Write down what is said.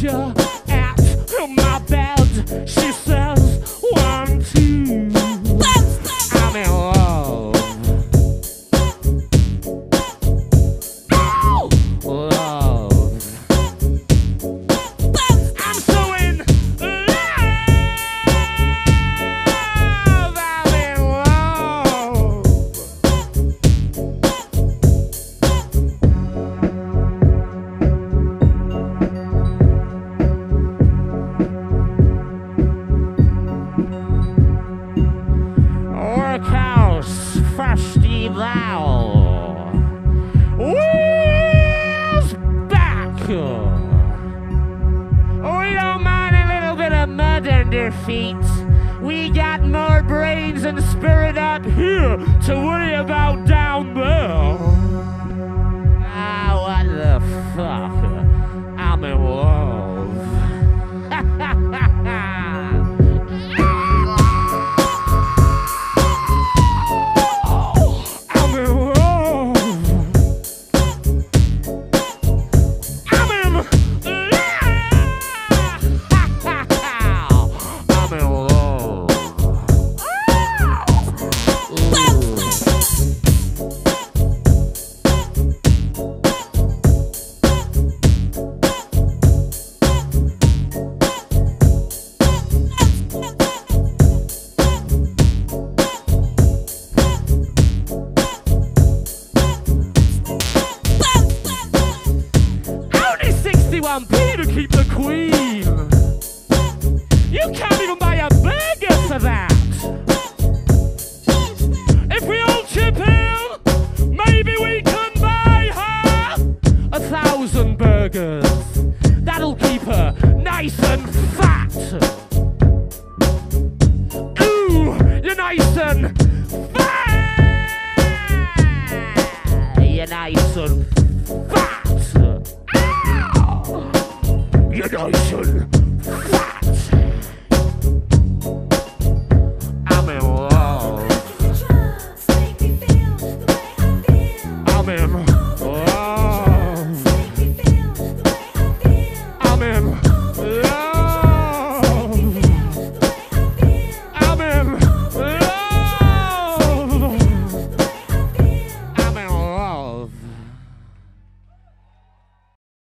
you at my bed. She says, 1, 2. I'm in love. Love. I'm so in love. I'm in love. Workhouse Festival. Wheels back. We don't mind a little bit of mud under feet. We got more brains and spirit up here to worry about down there. Ah, what the fuck? I'm in love. I'm in love. I'm in love. I'm in love. Only 61p to keep the queen. You can't even buy a burger for that. If we all chip in, maybe we can buy her 1,000 burgers. That'll keep her nice and fat. Ooh, you're nice and fat. You're nice and fat. Ow! You're nice and